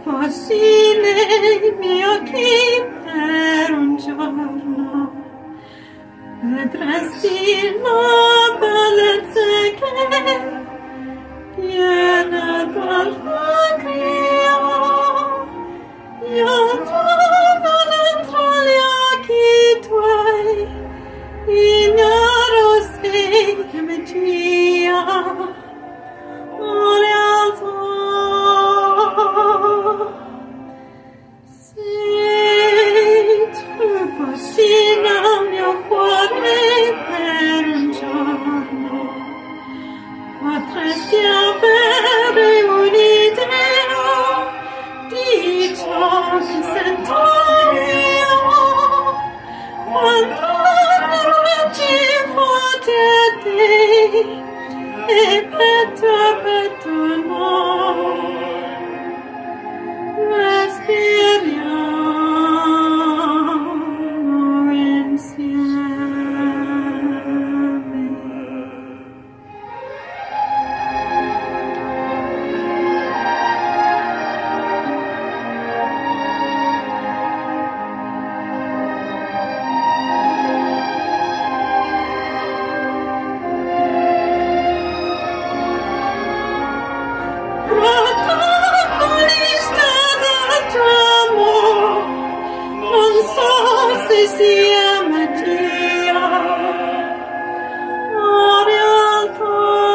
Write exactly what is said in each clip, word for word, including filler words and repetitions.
Fossile mio chi per un giorno vedresti la bellezza che viene dall'agria. Io trovo dentro gli occhi tuoi, ignaro se che magia o realtà. Se tu fossi nel mio cuore per un giorno, potresti avere un'idea di ciò che sento io quando leggi fuori a te e petto petto no. Respiriamo insieme. Sia magia o realtà.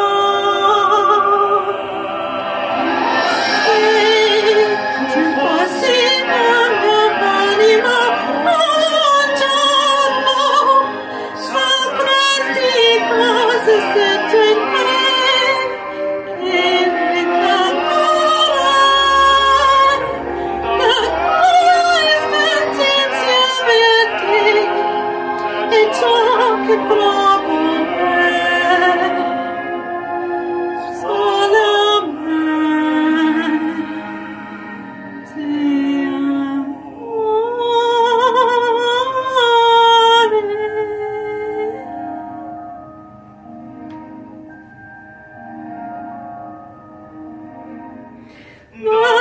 Se tu fossi la mia anima un giorno, sapresti cosa sento in me che mi calmerai da quei istanti insieme a te e ciò che provo è solamente amore.